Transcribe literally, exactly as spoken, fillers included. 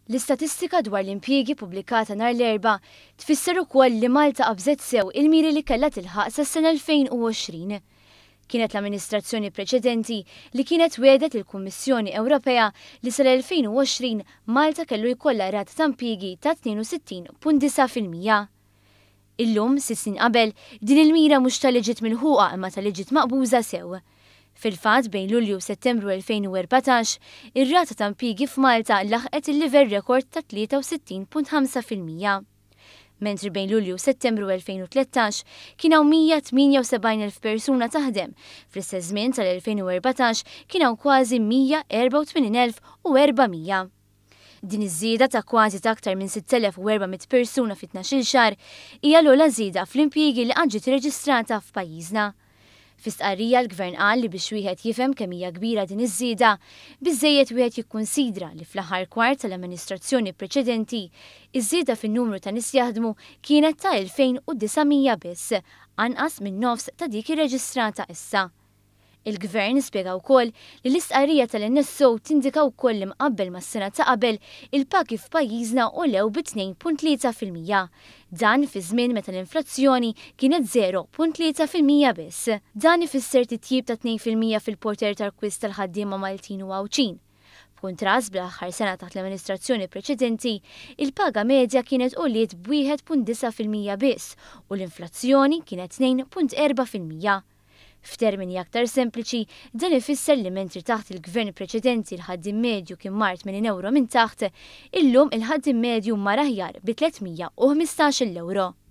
L-istatistika dwar l-impjiegi ppubblikata nhar l-Erbgħa tfisser ukoll li Malta qabżet sew il-miri li kellha tilħaq sas-sena elfejn u għoxrin. Kienet l-amministrazzjoni preċedenti li kienet wedet il-Kummissjoni Ewropea li sal-elfejn u għoxrin Malta kellu jkollha rata ta' impjiegi ta' tnejn u sittin punt disa' fil-mija. Illum, sitt snin qabel, din il-mira mhux tal-li ġiet milħuqa imma tal-li ġiet maqbuża sew. Fil-fatt bejn Lulju u Settembru elfejn u erbatax, ir-rata ta' impjiegi f'Malta laħqet il-livell rekord ta' tlieta u sittin punt ħamsa fil-mija. Mentri bejn Lulju u Settembru elfejn u tlettax kien hawn mija tminja u sebgħin elf persuna taħdem, fl-istess żmien tal-elfejn u erbatax kien hawn kważi mija erba' u tmienin elf u erba'mija. Din iż-żieda ta' kważi ta' aktar minn sitt elef u erba'miet persuna fi tnax-il xahar hija l-ogħla żieda fl-impjiegi li qatt ġiet irreġistrata f'pajjiżna. Fi-stqarrija l-Gvern qal li biex wieħed jifhem kemm hija kbira din iż-żieda, biżżejjed wieħed jikkunsidra li fl-aħħar kwart tal-amministrazzjoni preċedenti iż-żieda fin-numru ta' nies jaħdmu kienet ta' elfejn u disgħomija biss, anqas minn nofs ta' dik irreġistrata issa. Il-Gvern spjega wkoll li l-istqarrija tal-N S O tindika wkoll li mqabbel mas-sena ta' qabel il-pagi f'pajjiżna għolew bi tnejn punt tlieta fil-mija. Dan fi żmien meta l-inflazzjoni kienet żero punt tlieta fil-mija biss. Dan ifisser titjib ta' tnejn fil-mija fil-porter tal-kwist tal-ħaddiema Maltin u għawċin. B'kuntrast bl-aħħar sena taħt l-amministrazzjoni preċedenti, il-paga medja kienet għoliet b'wieħed punt disa' fil-mija biss u l-inflazzjoni kienet tnejn punt erba' fil-mija. F'termini aktar sempliċi, dan ifisser li mentri taħt il-gvern preċedenti l-ħaddim medju kien mart minn euro minn taħt, illum il-ħaddim medju mar aħjar bi tlietmija u ħmistax euro.